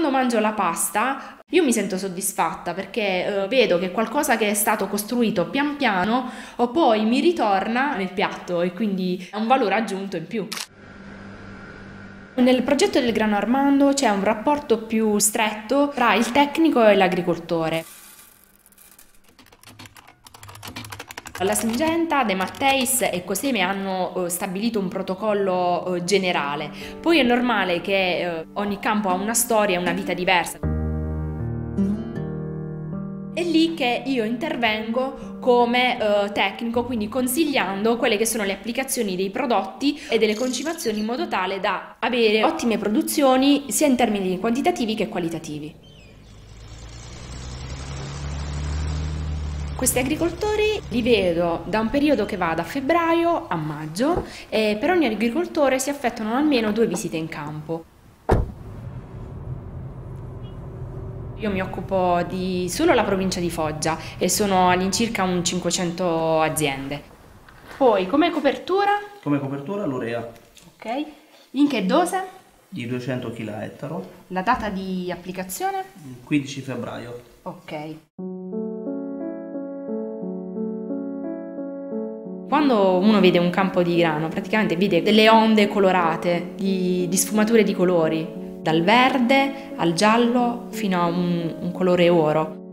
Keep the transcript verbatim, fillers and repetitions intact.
quando mangio la pasta io mi sento soddisfatta perché eh, vedo che qualcosa che è stato costruito pian piano o poi mi ritorna nel piatto e quindi è un valore aggiunto in più. Nel progetto del Grano Armando c'è un rapporto più stretto tra il tecnico e l'agricoltore. La Syngenta, De Matteis e Coseme hanno eh, stabilito un protocollo eh, generale. Poi è normale che eh, ogni campo ha una storia e una vita diversa. È lì che io intervengo come eh, tecnico, quindi consigliando quelle che sono le applicazioni dei prodotti e delle concimazioni in modo tale da avere ottime produzioni sia in termini quantitativi che qualitativi. Questi agricoltori li vedo da un periodo che va da febbraio a maggio e per ogni agricoltore si effettuano almeno due visite in campo. Io mi occupo di solo la provincia di Foggia e sono all'incirca un cinquecento aziende. Poi come copertura? Come copertura l'urea. Ok. In che dose? Di duecento chili a ettaro. La data di applicazione? quindici febbraio. Ok. Quando uno vede un campo di grano, praticamente vede delle onde colorate di, di sfumature di colori, dal verde al giallo fino a un, un colore oro.